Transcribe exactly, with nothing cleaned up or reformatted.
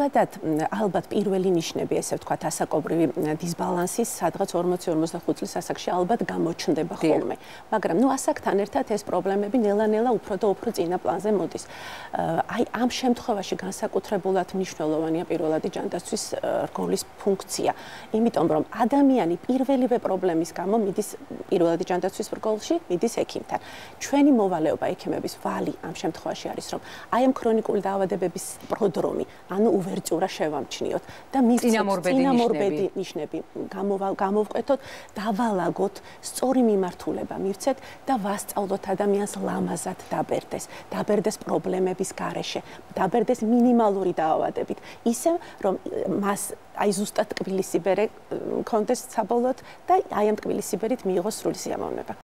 ზოგადად ალბათ პირველი ნიშნები, ესე ვთქვათ, ასაკობრივი დისბალანსის სადღაც ორმოცი ორმოცდახუთ წლის ასაკში ალბათ გამოჩნდება ხოლმე. მაგრამ ნუ ასაკთან ერთად ეს პრობლემები ნელა-ნელა უფრო და უფრო წინა პლანზე მოდის. აი ამ შემთხვევაში განსაკუთრებულად მნიშვნელოვანია პირველადი ჯანდაცვის რგოლის ფუნქცია, იმიტომ რომ ადამიანი პირველივე პრობლემის გამო მიდის პირველადი ჯანდაცვის რგოლში, მიდის ექიმთან. ჩვენი მოვალეობა ექიმების ვალი ამ შემთხვევაში არის, რომ აი ამ ქრონიკული დაავადებების პროდრომი, ანუ უვერტიურა შევამჩნიოთ და წინამორბედი ნიშნები გამოვკვეთოთ, დავალაგოთ, სწორი მიმართულება მივცეთ და ვასწავლოთ ადამიანს ლამაზად დაბერდეს, დაბერდეს პრობლემების გარეშე, დაბერდეს მინიმალური დაავადებით, ისე რომ მას აი ზუსტად ტკბილისიბერე მქონდეს საბოლოოდ და აი ამ ტკბილისიბერით მიიღოს სრული სიამოვნება.